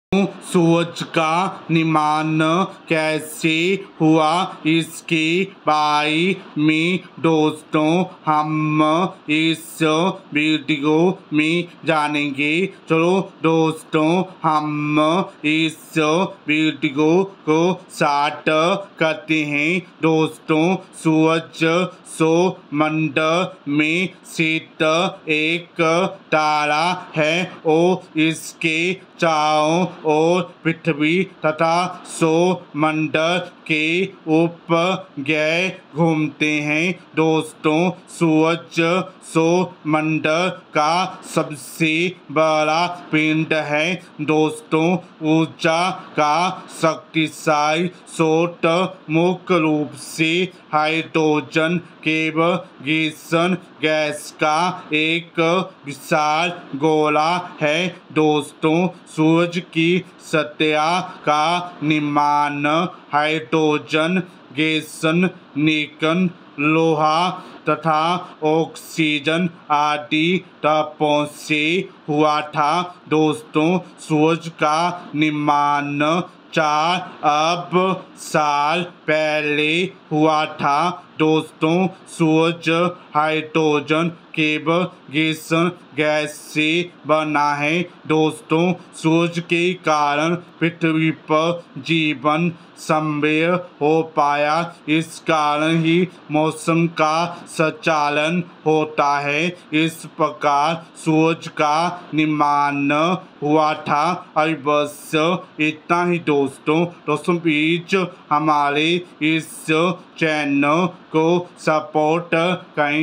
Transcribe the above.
सूरज का निर्माण कैसे हुआ इसके बारे में दोस्तों हम इस वीडियो में जानेंगे। चलो दोस्तों हम इस वीडियो को स्टार्ट करते हैं। दोस्तों सूरज सौरमंडल में स्थित एक तारा है और इसके चारों ओर पृथ्वी तथा सौरमंडल के उपग्रह घूमते हैं। दोस्तों सूरज सौरमंडल का सबसे बड़ा पिंड है। दोस्तों ऊर्जा का शक्तिशाली स्रोत मुख्य रूप से हाइड्रोजन केवल गीसन गैस का एक विशाल गोला है। दोस्तों सूरज की सतह का निर्माण हाइड्रोजन गीसन निकन लोहा तथा ऑक्सीजन आदि तत्वों से हुआ था। दोस्तों सूरज का निर्माण 4 अरब साल पहले हुआ था। दोस्तों सूरज हाइड्रोजन केवल गीसन गैस से बना है। दोस्तों सूरज के कारण पृथ्वी पर जीवन संभव हो पाया। इस कारण ही मौसम का संचालन होता है। इस प्रकार सूरज का निर्माण हुआ था। और बस इतना ही दोस्तों प्लीज हमारे इस चैनल को सपोर्ट करें।